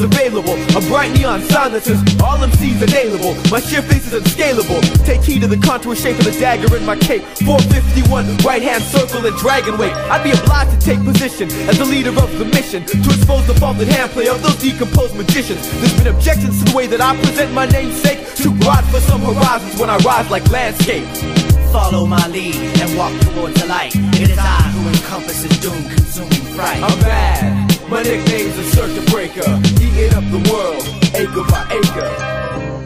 available. A bright neon silences, all MCs available. My sheer face is unscalable. Take heed of the contour shape of the dagger in my cape. 451, right hand circle and dragon weight. I'd be obliged to take position as the leader of the mission, to expose the faulted handplay of those decomposed magicians. There's been objections to the way that I present my namesake. Too broad for some horizons when I rise like landscape. Follow my lead and walk towards the light. It is I who encompasses doom, consuming fright. I'm bad, my nickname's a circuit breaker, eating up the world, acre by acre.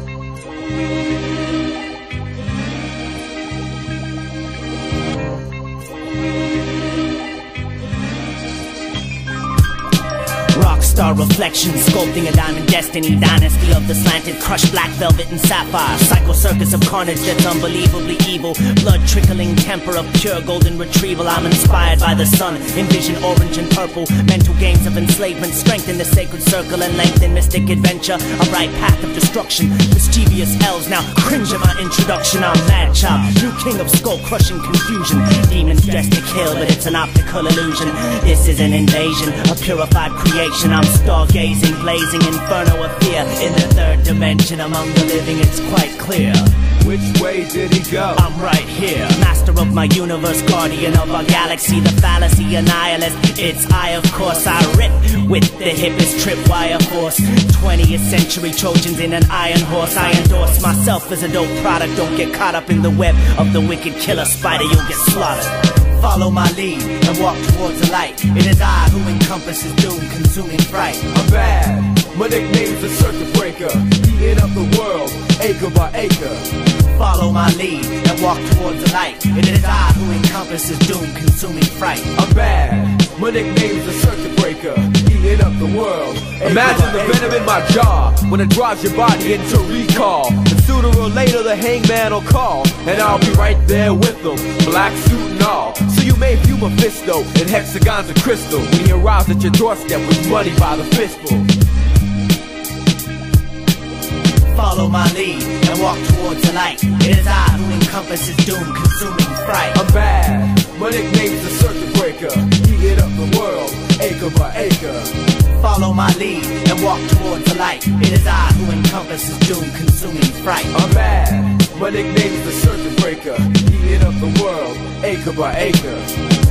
Rockstar reflection, sculpting a diamond destiny. Dynasty of the slanted, crushed black velvet and sapphire. Psycho circus of carnage that's unbelievably evil. Blood trickling, temper of pure golden retrieval. I'm inspired by the sun, envision orange and purple. Mental games of enslavement, strengthen the sacred circle and lengthen mystic adventure. A bright path of destruction, mischievous elves now cringe at my introduction. I'm Mad Chop, new king of skull crushing confusion. Demons dressed to kill, but it's an optical illusion. This is an invasion, a purified creation. I'm stargazing, blazing inferno of fear. In the third dimension, among the living, it's quite clear. Which way did he go? I'm right here, master of my universe, guardian of our galaxy, the fallacy annihilist. It's I, of course, I rip with the hippest tripwire force. 20th century Trojans in an iron horse. I endorse myself as a dope product. Don't get caught up in the web of the wicked killer spider, you'll get slaughtered. Follow my lead and walk towards the light. It is I who encompasses doom, consuming fright. I'm bad, my nickname's a circuit breaker, eating up the world, acre by acre. Follow my lead and walk towards the light. It is I who encompasses doom, consuming fright. I'm bad, my nickname's a circuit breaker, eating up the world. Imagine the venom in my jaw when it drives your body into recall. And sooner or later the hangman will call, and I'll be right there with them, black suit and all. So you may view Mephisto in hexagons of crystal when he arrives at your doorstep with money by the fistful. Follow my lead and walk towards the light. It is I who encompasses doom, consuming fright. I'm bad, my nickname's a circuit breaker, eating up the world, acre by acre. Follow my lead and walk towards the light. It is I who encompasses doom, consuming fright. I'm bad, my nickname's the circuit breaker, eating up the world, acre by acre.